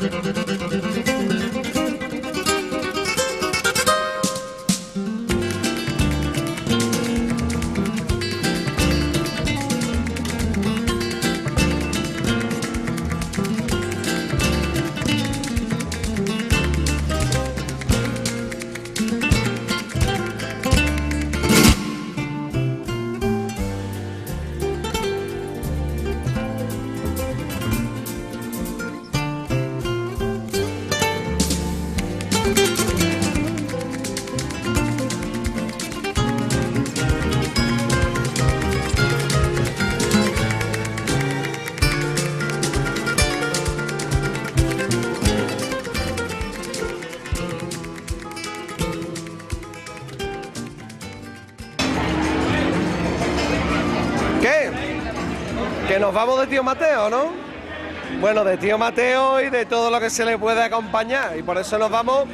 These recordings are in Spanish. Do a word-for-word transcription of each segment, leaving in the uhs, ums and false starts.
¿Qué? Que nos vamos de tío Mateo, ¿no? Bueno, de tío Mateo y de todo lo que se le puede acompañar. Y por eso nos vamos,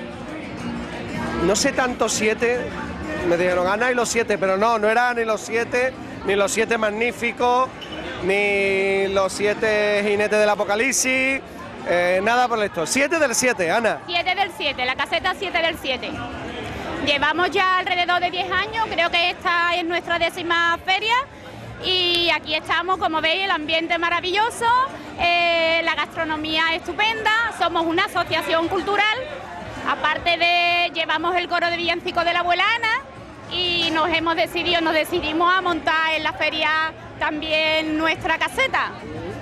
no sé tanto siete, me dijeron, Ana y los siete, pero no, no eran ni los siete, ni los siete magníficos, ni los siete jinetes del apocalipsis, eh, nada por esto. Siete del siete, Ana. siete del siete, la caseta siete del siete. Llevamos ya alrededor de diez años, creo que esta es nuestra décima feria. Y aquí estamos, como veis, el ambiente maravilloso, eh, la gastronomía estupenda, somos una asociación cultural, aparte de, llevamos el coro de villancico de la abuela Ana y nos hemos decidido, nos decidimos a montar en la feria también nuestra caseta.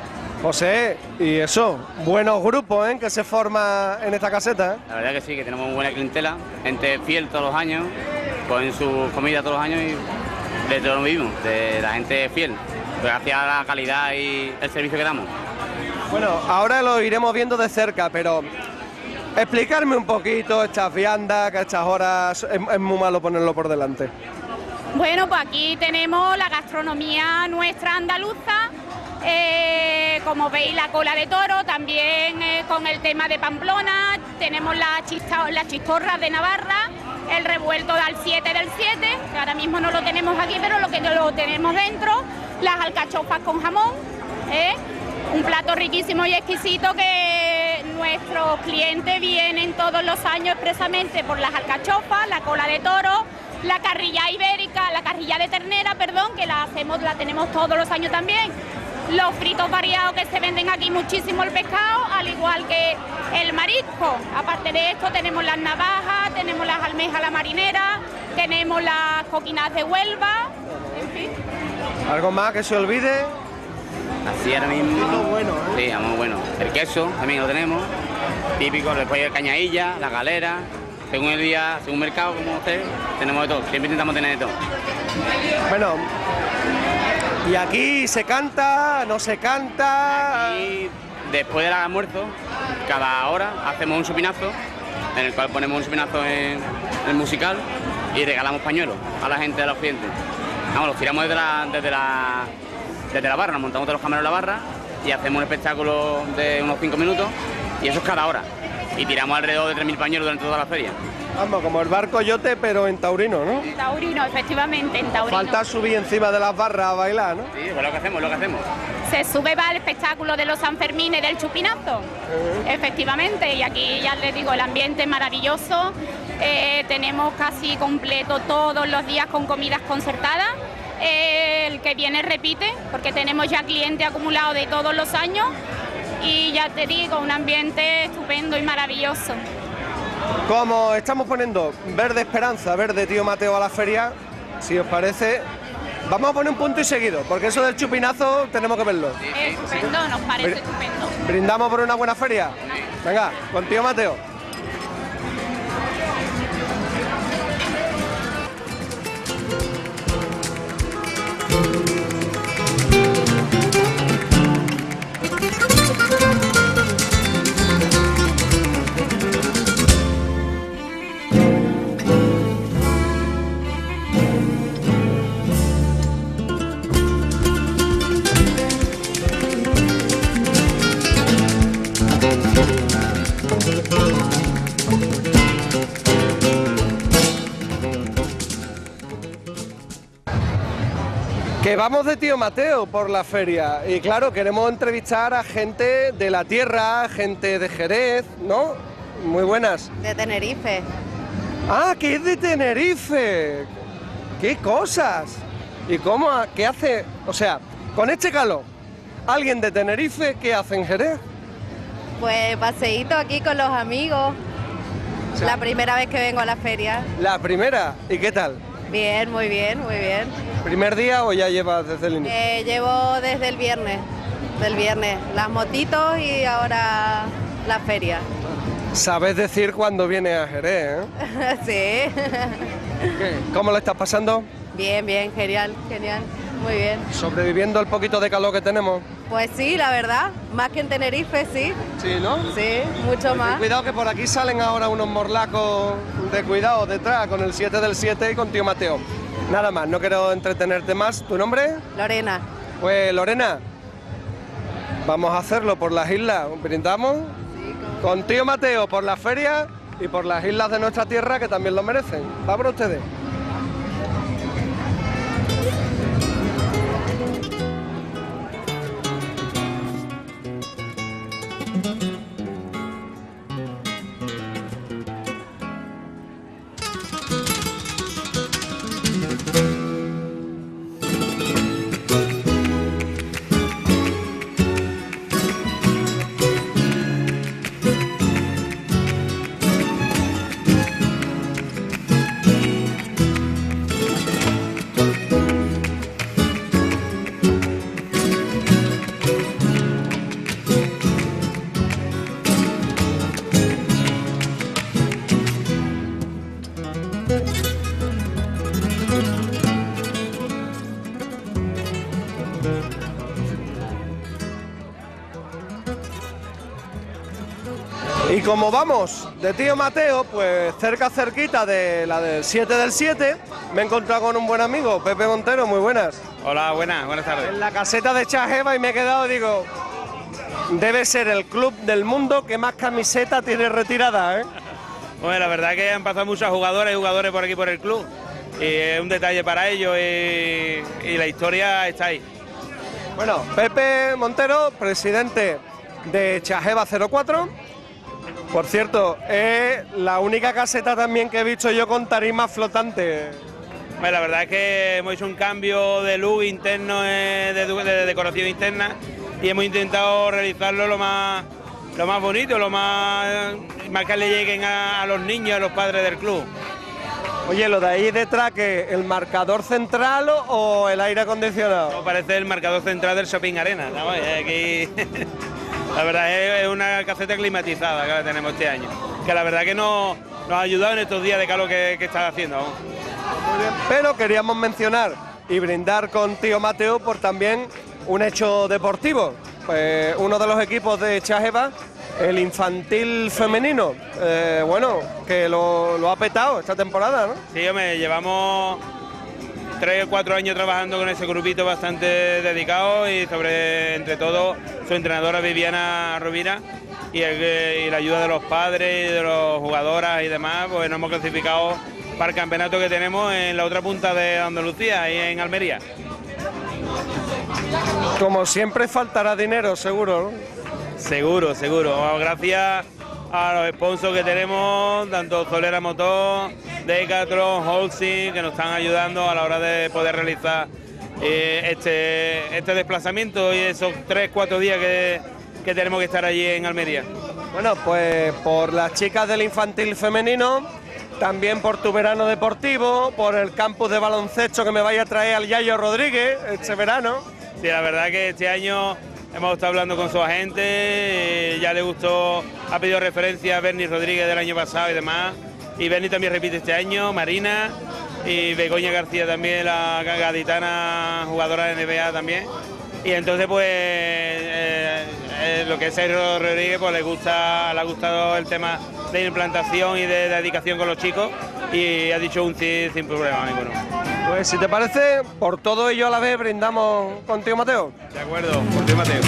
José, y eso, buenos grupos, ¿eh?, que se forman en esta caseta, ¿eh? La verdad que sí, que tenemos buena clientela, gente fiel todos los años, ponen su comida todos los años y de todo lo mismo, de la gente fiel, gracias a la calidad y el servicio que damos. Bueno, ahora lo iremos viendo de cerca, pero explicarme un poquito estas viandas, que a estas horas es, es muy malo ponerlo por delante. Bueno, pues aquí tenemos la gastronomía nuestra andaluza, eh, como veis la cola de toro, también eh, con el tema de Pamplona, tenemos la chista, las chistorras de Navarra, el revuelto del siete del siete, que ahora mismo no lo tenemos aquí, pero lo que lo tenemos dentro, las alcachofas con jamón, ¿eh? Un plato riquísimo y exquisito que nuestros clientes vienen todos los años expresamente por las alcachofas, la cola de toro, la carrilla ibérica, la carrilla de ternera, perdón, que la hacemos, la tenemos todos los años también. Los fritos variados que se venden aquí muchísimo, el pescado, al igual que el marisco. Aparte de esto tenemos las navajas, tenemos las almejas a la marinera, tenemos las coquinas de Huelva, en fin. ¿Algo más que se olvide? Así ahora mismo. Muy bueno, ¿eh? Sí, muy bueno. El queso también lo tenemos, típico, después el cañailla, la galera, según el día, según el mercado, como usted, tenemos de todo, siempre intentamos tener de todo. Bueno, y aquí se canta, no se canta. Aquí, después del almuerzo, cada hora hacemos un chupinazo, en el cual ponemos un chupinazo en el musical y regalamos pañuelos a la gente, a los clientes. Vamos, los tiramos desde la, desde la, desde la barra, nos montamos de los camareros en la barra y hacemos un espectáculo de unos cinco minutos y eso es cada hora. Y tiramos alrededor de tres mil pañuelos durante toda la feria. Vamos, como el bar Coyote, pero en taurino, ¿no? En taurino, efectivamente, en taurino. Falta subir encima de las barras a bailar, ¿no? Sí, pues lo que hacemos, lo que hacemos. Se sube va el espectáculo de los Sanfermines del chupinazo, uh-huh. Efectivamente, y aquí ya les digo, el ambiente es maravilloso, eh, tenemos casi completo todos los días con comidas concertadas, eh, el que viene repite, porque tenemos ya clientes acumulados de todos los años, y ya te digo, un ambiente estupendo y maravilloso. Como estamos poniendo verde esperanza, verde tío Mateo a la feria, si os parece, vamos a poner un punto y seguido, porque eso del chupinazo tenemos que verlo. Es estupendo, nos parece Br estupendo. ¿Brindamos por una buena feria? Venga, con tío Mateo. Thank you. Que vamos de Tío Mateo por la feria y claro, queremos entrevistar a gente de la tierra, gente de Jerez, ¿no? Muy buenas. De Tenerife. Ah, que es de Tenerife. ¡Qué cosas! ¿Y cómo, qué hace? O sea, con este calor, ¿alguien de Tenerife qué hace en Jerez? Pues paseíto aquí con los amigos. O sea, la primera vez que vengo a la feria. La primera, ¿y qué tal? Bien, muy bien, muy bien. ¿Primer día o ya llevas desde el inicio? Eh, llevo desde el viernes, del viernes, las motitos y ahora la feria. Sabes decir cuándo viene a Jerez, ¿eh? Sí. ¿Qué? ¿Cómo lo estás pasando? Bien, bien, genial, genial, muy bien. ¿Sobreviviendo al poquito de calor que tenemos? Pues sí, la verdad, más que en Tenerife, sí. Sí, ¿no? Sí, mucho más. Cuidado que por aquí salen ahora unos morlacos de cuidado detrás con el siete del siete y con Tío Mateo. Nada más, no quiero entretenerte más. ¿Tu nombre? Lorena. Pues Lorena, vamos a hacerlo por las islas. Brindamos con Tío Mateo por la feria y por las islas de nuestra tierra que también lo merecen. Va por ustedes. Y como vamos de Tío Mateo, pues cerca, cerquita de la del siete del siete, me he encontrado con un buen amigo, Pepe Montero, muy buenas. Hola, buenas, buenas tardes. En la caseta de Chajeva y me he quedado, digo, debe ser el club del mundo que más camiseta tiene retirada, ¿eh? Bueno, la verdad que han pasado muchas jugadoras y jugadores por aquí por el club, y es un detalle para ellos y, y la historia está ahí. Bueno, Pepe Montero, presidente de Chajeva cero cuatro. Por cierto, es la única caseta también que he visto yo con tarima flotante. Bueno, la verdad es que hemos hecho un cambio de look interno, eh, de, de decoración interna, y hemos intentado realizarlo lo más, lo más bonito, lo más, más que le lleguen a, a los niños, a los padres del club. Oye, lo de ahí detrás, ¿que el marcador central o, o el aire acondicionado? No, parece el marcador central del Shopping Arena, ¿no? Aquí la verdad es, es una caseta climatizada que tenemos este año, que la verdad que nos, nos ha ayudado en estos días de calor que, que está haciendo. Muy bien, pero queríamos mencionar y brindar con Tío Mateo por también un hecho deportivo. Pues uno de los equipos de Chajeva, el infantil femenino, eh, bueno, que lo, lo ha petado esta temporada, ¿no? Sí, hombre, llevamos tres o cuatro años trabajando con ese grupito bastante dedicado y sobre, entre todo, su entrenadora Viviana Rovira y, el, y la ayuda de los padres y de los jugadoras y demás, pues nos hemos clasificado para el campeonato que tenemos en la otra punta de Andalucía, ahí en Almería. Como siempre faltará dinero, seguro, ¿no? Seguro, seguro. Gracias a los sponsors que tenemos, tanto Solera Motor, Decathlon, Holcim, que nos están ayudando a la hora de poder realizar eh, este, este desplazamiento y esos tres, cuatro días que, que tenemos que estar allí en Almería. Bueno, pues por las chicas del infantil femenino, también por tu verano deportivo, por el campus de baloncesto que me vaya a traer al Yayo Rodríguez este verano. Sí, la verdad que este año hemos estado hablando con su agente, eh, ya le gustó, ha pedido referencia a Berni Rodríguez del año pasado y demás, y Berni también repite este año, Marina y Begoña García también, la gaditana jugadora de N B A también, y entonces pues eh, eh, lo que es Sergio Rodríguez pues le gusta, le ha gustado el tema de implantación y de dedicación con los chicos y ha dicho un sí sin problema ninguno. Pues si te parece, por todo ello a la vez brindamos con Tío Mateo. De acuerdo, por Tío Mateo.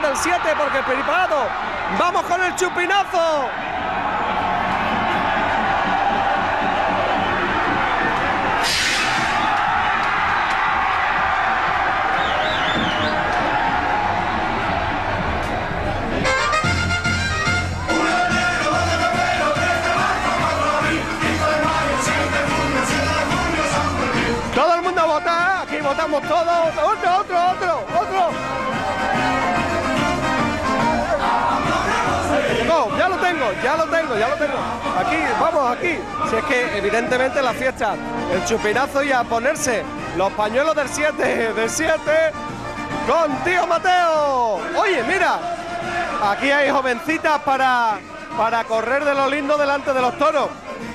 del siete porque preparado. Vamos con el chupinazo. Todo el mundo a votar, aquí votamos todos. Otro, otro, otro, otro. No, ya lo tengo, ya lo tengo, ya lo tengo. Aquí, vamos, aquí. Si es que evidentemente la fiesta, el chupinazo y a ponerse los pañuelos del siete, del siete, con Tío Mateo. Oye, mira, aquí hay jovencitas para, para correr de lo lindo delante de los toros.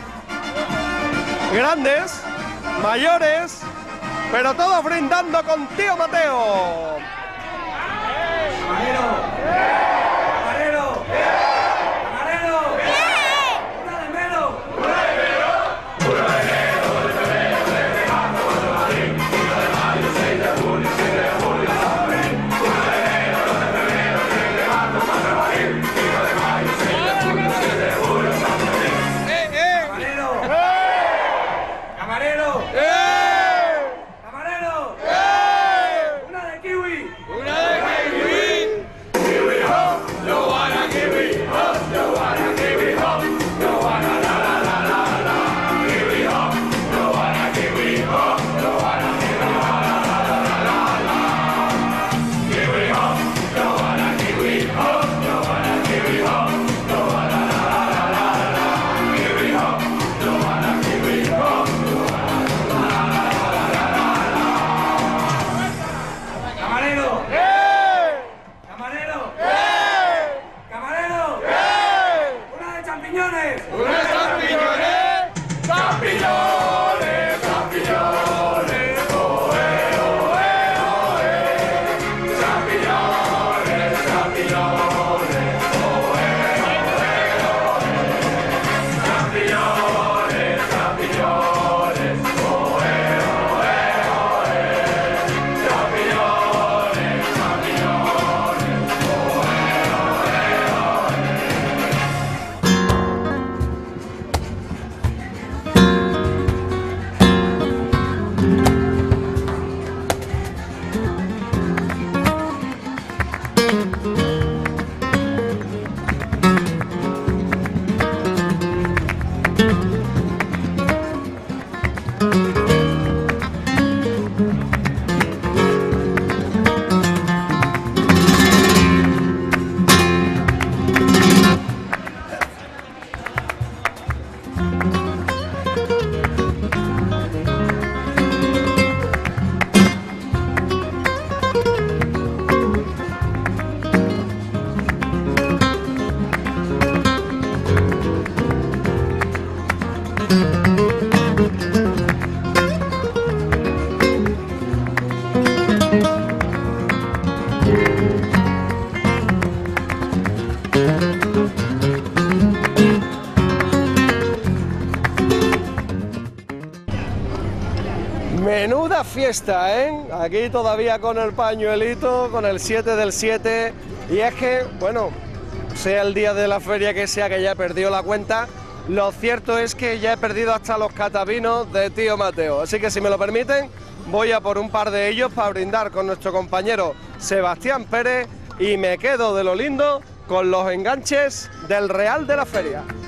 Grandes, mayores, pero todos brindando con Tío Mateo. ¡Camarero! ¡Camarero! ¡Camarero! ¡Una de menos! ¡Una de menos! ¡Una de menos! ¡Una de menos! ¡De Marco, de Madrid! ¡Uno de mayo, seis de junio, siete de julio, San Fermín! ¡Una de menos! ¡Dos de febrero, diez de marzo, cuatro de abril! ¡Cinco de mayo, seis de junio, siete de julio, San Fermín! ¡Eh, eh! ¡Camarero! ¡Eh! ¡Camarero! ¡Eh! ¡Camarero! ¡Eh! ¡Una de kiwi! ¡Una de kiwi! ¡Kiwi ho! ¡Yo wanna kiwi ho! ¡Yo wanna kiwi ho! ¡Yo wanna la la la la la! ¡Kiwi ho! ¡Yo wanna kiwi ho! ¡Yo wanna kiwi ho! ¡La la la la la! ¡Kiwi ho! ¡Yo wanna kiwi ho! ¡Yo wanna kiwi ho! ¡Yo wanna la la la la! ¡Kiwi ho! ¡Yo wanna kiwi ho! ¡Yo wanna la la la la la! ¡Camarero! ¡Camarero! ¡Camarero! ¡Una de champiñones! ¡Una de champiñones! ¡Champiñones! ¡Champiñones! ¡Oe, oe, oe! ¡Champiñones! ¡Champiñones! ¡Oe, oe, oe! ¡Champiñones! ¡Champiñones! ¡Oe, oe, oe! ¡Champiñones! Menuda fiesta, ¿eh? Aquí todavía con el pañuelito, con el siete del siete. Y es que, bueno, sea el día de la feria que sea, que ya he perdido la cuenta, lo cierto es que ya he perdido hasta los catavinos de Tío Mateo. Así que si me lo permiten, voy a por un par de ellos para brindar con nuestro compañero Sebastián Pérez y me quedo de lo lindo con los enganches del Real de la Feria.